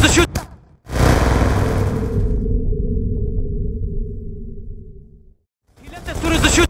the shoot. He left as soon as the shoot.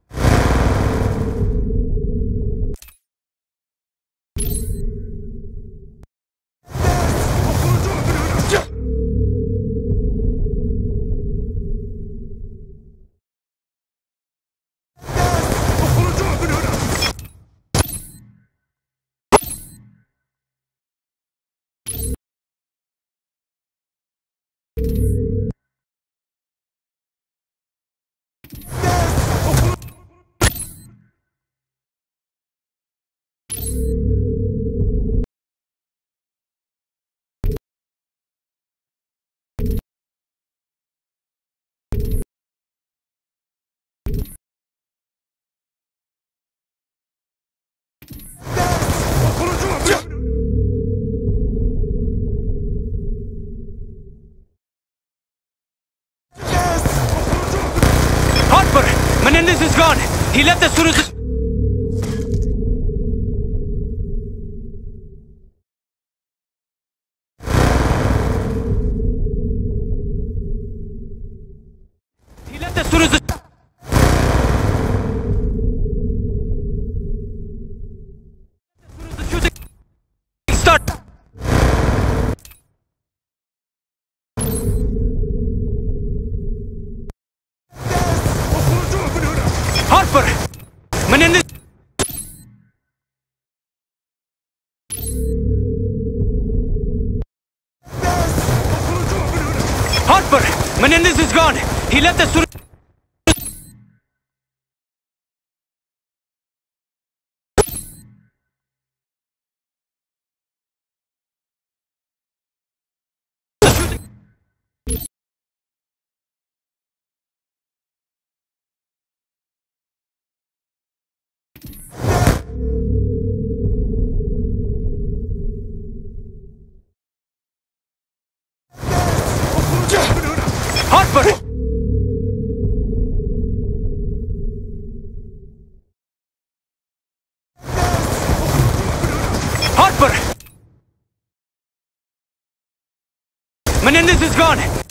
Harper! Menendez is gone! He left as soon as the... He left as soon as the... shooting start. Harper! Menendez! Harper! Menendez is gone! He left as soon as... Harper! Harper! Menendez is gone!